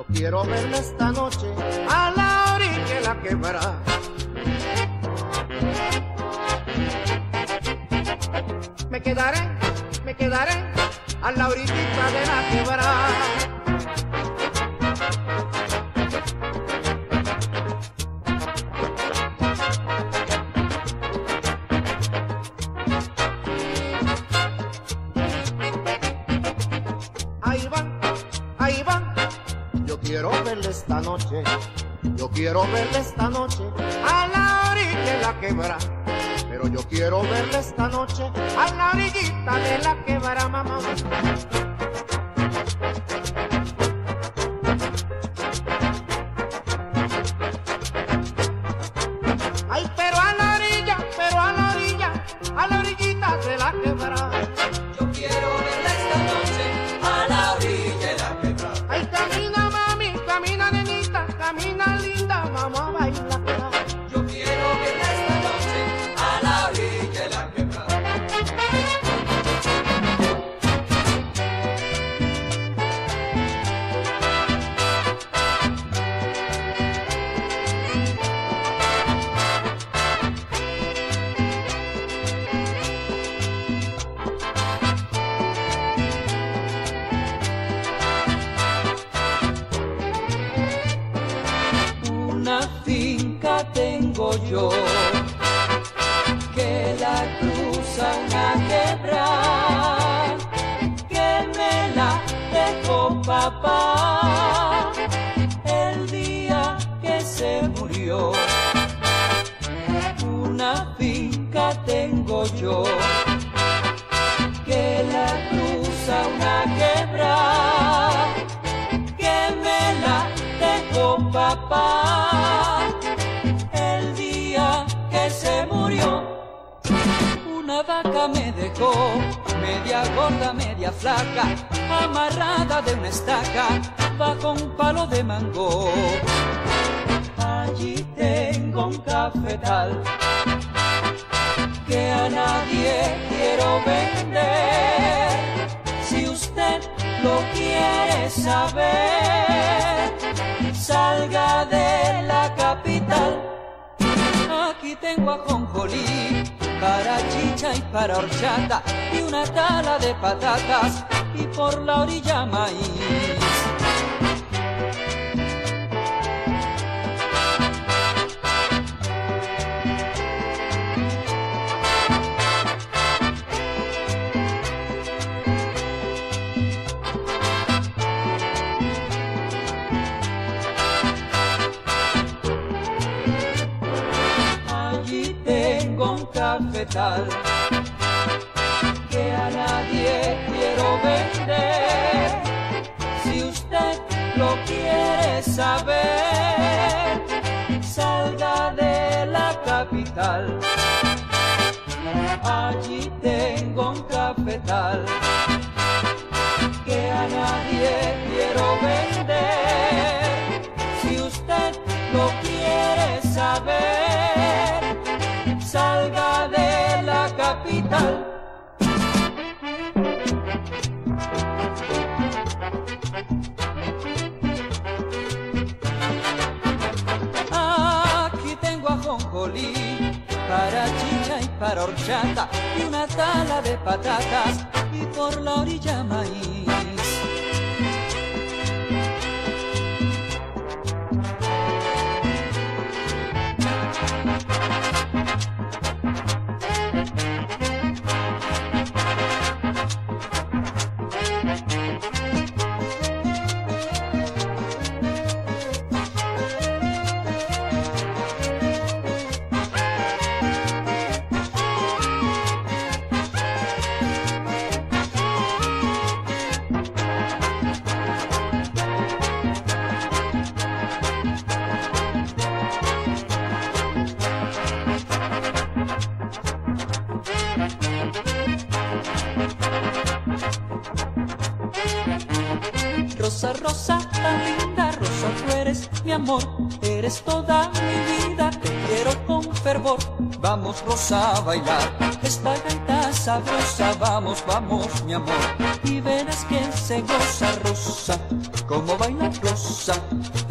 Yo quiero verla esta noche a la orilla de la quebrada. Me quedaré a la orillita de la quebrada. Ahí van, yo quiero verla esta noche, yo quiero verla esta noche a la orilla de la quebrada. Pero yo quiero verla esta noche a la orillita de la quebrada, mamá. Ay, pero a la orilla, a la orillita de la quebrada. Yo quiero verla esta noche a la orilla de la quebrada. Ay, camina mami, camina nenita, camina linda, vamos a bailar. Yo quiero verla esta noche a la orilla de la quebrada. Una finca tengo yo que la cruza una quebrada, que me la dejó papá el día que se murió. Una finca tengo yo que la cruza una quebrada, que me la dejó papá el día que se murió. Una vaca me dejó, media gorda, media flaca, amarrada de una estaca bajo un palo de mango. Allí tengo un cafetal que a nadie quiero vender. Si usted lo quiere saber, salga de la capital. Aquí tengo ajonjolí para chicha y para horchata, y una tala de patatas, y por la orilla maíz. Cafetal que a nadie quiero vender. Si usted lo quiere saber, salga de la capital. Allí tengo un cafetal que a nadie quiero vender. Si usted lo quiere saber, salga de la capital. Aquí tengo ajonjolí para chicha y para horchata, y una tala de patatas, y por la orilla maíz. Rosa, rosa, tan linda, rosa, tú eres mi amor, eres toda mi vida, te quiero con fervor. Vamos, rosa, a bailar esta gaita sabrosa, vamos, vamos, mi amor, y verás que se goza, rosa, como baila rosa. hermosa